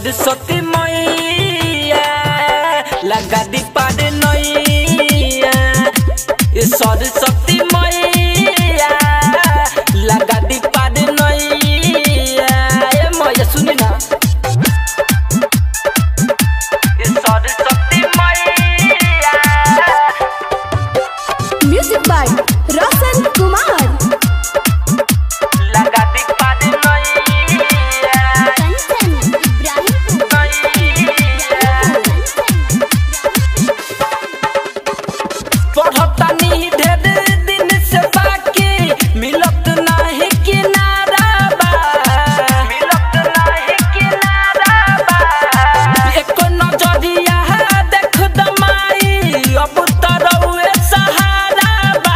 सरस्वती मैया लगा दी पार नैया। ये सरस्वती मैया लगा दी पार नैया। ये मैया सुनी ना, ये सरस्वती मैया। Music by Roshan Kumar. लगा दी पार नैया। पढ़ता नहीं ढेर दिन से बाकी मिलत नाही किनारा बा, मिलत नाही किनारा बा। एको नजरिया देख दमाई अब तरौए सहारा बा।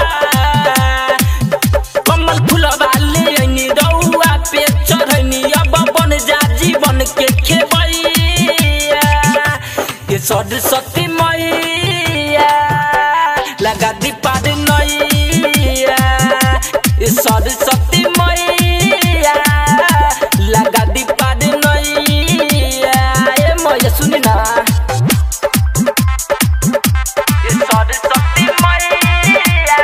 कमल फुलवा ले ऐनी रउआ पे चढ़नी अब बन जा जीवन के खेबैया। ये सरस्वती मैया लगा दी पार नैया। ये सरस्वती मैया लगा दी पार नैया। ये मैया सुनी ना, ये सरस्वती मैया।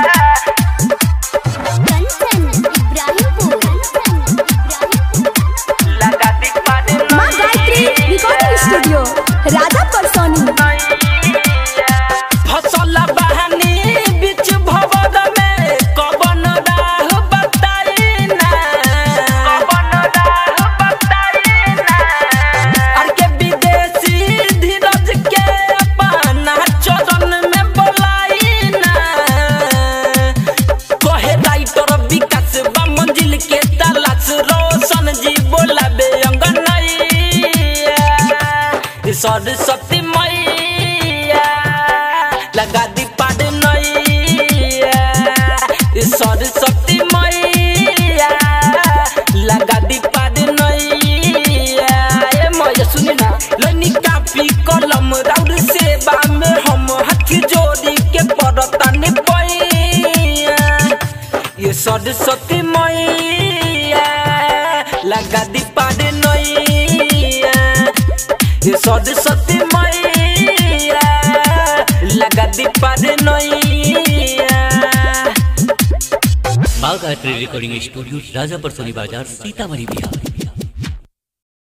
लगा दी पार माँ गायत्री रिकॉर्डिंग स्टूडियो राजा परसोनी। फसल बहानी बीच भवर में कवन राह बताई ना, कवन राह बताई ना। अर के विदेशी धीरज के अपना चरण में बोलाई ना। कहे राइटर विकास बा मंजिल के तलाश रोशन जी बोलाबे अंगनैया। सरस्वती मैया लगा दी पार नैया। सरस्वती मैया लगा दी पार नैया। ये मैया सुनी ना, लनी कापी कलम राउर सेवा में हम हाथ जोड़ी के पड़तानी पैया। ये सरस्वती मैया लगा दी पार नैया। ये सरस्वती मैया लगा दी पार नैया। माँ गायत्री रिकॉर्डिंग स्टूडियो राजा परसोनी बाजार सीतामढ़ी बिहार।